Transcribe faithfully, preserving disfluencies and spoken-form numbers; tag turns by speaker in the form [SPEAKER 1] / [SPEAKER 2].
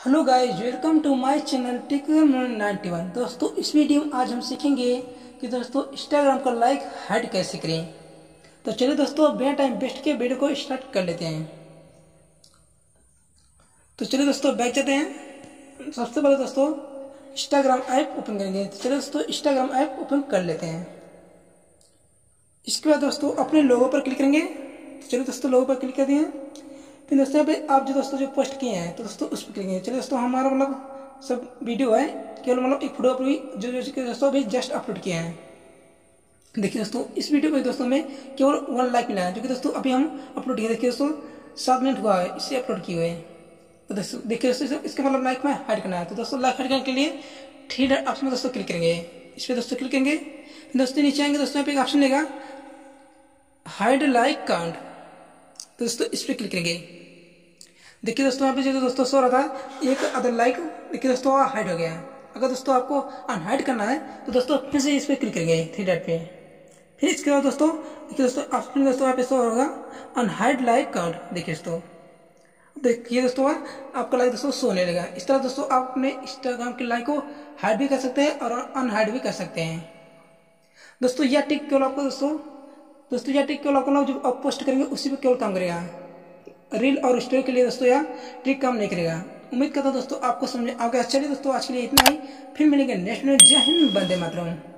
[SPEAKER 1] Hello guys, welcome to my channel tech ninety one. दोस्तों, इस video में आज हम सीखेंगे कि दोस्तों इंस्टाग्राम का लाइक हाइड कैसे करें। तो चलिए दोस्तों, बिना टाइम वेस्ट के वीडियो को स्टार्ट कर लेते हैं। तो चलिए दोस्तों, बैक जाते हैं। सबसे पहले दोस्तों इंस्टाग्राम ऐप ओपन करेंगे। तो चलिए दोस्तों, इंस्टाग्राम ऐप ओपन कर लेते हैं। इसके बाद दोस्तों अपने लोगो पर क्लिक करेंगे। तो चलिए दोस्तों, लोगो पर क्लिक कर दिए। फिर दोस्तों यहाँ पे आप जो दोस्तों जो पोस्ट किए हैं तो दोस्तों उस पर क्लिक करेंगे। चलिए दोस्तों, हमारा मतलब सब वीडियो है, केवल मतलब एक फोटो अभी जो जो दोस्तों अभी जस्ट अपलोड किए हैं। देखिए दोस्तों, इस वीडियो पे दोस्तों में केवल वन लाइक मिला है, जो कि दोस्तों अभी हम अपलोड किए। देखिए दोस्तों, सात मिनट हुआ है इसे अपलोड किए हुए। तो दोस्तों देखिए दोस्तों, इसका मतलब लाइक में हाइड करना है। तो दोस्तों लाइक हाइड करने के लिए थ्री डॉट ऑप्शन में दोस्तों क्लिक करेंगे। इस पर दोस्तों क्लिक करेंगे। दोस्तों नीचे आएंगे, दोस्तों यहाँ पे एक ऑप्शन लेगा हाइड लाइक काउंट। तो दोस्तों इस पर क्लिक करेंगे। देखिए दोस्तों, यहाँ पे जो दोस्तों सो रहा था एक अदर लाइक, देखिए दोस्तों हाइड हो गया। अगर दोस्तों आपको अनहाइड करना है तो दोस्तों फिर से इस पर क्लिक करेंगे थ्री डॉट पे। फिर इसके बाद दोस्तों देखिए दोस्तों ऑप्शन दोस्तों यहाँ पे शो होगा अनहाइड लाइक काउंट। देखिए दोस्तों, देखिए दोस्तों आपका लाइक दोस्तों शो होने लगा। इस तरह दोस्तों आप अपने इंस्टाग्राम के लाइक को हाइड भी कर सकते हैं और अनहाइड भी कर सकते हैं। दोस्तों यह टिक केवल आपको दोस्तों दोस्तों यह टिक केवल आपको जो आप पोस्ट करेंगे उसी पर केवल काम करेगा। रील और स्टोरी के लिए दोस्तों यह ट्रिक काम नहीं करेगा। उम्मीद करता हूं दोस्तों आपको समझ आ गया। चलिए दोस्तों, आज के लिए इतना ही। फिर मिलेंगे नेक्स्ट में। जय हिंद, वंदे मातरम।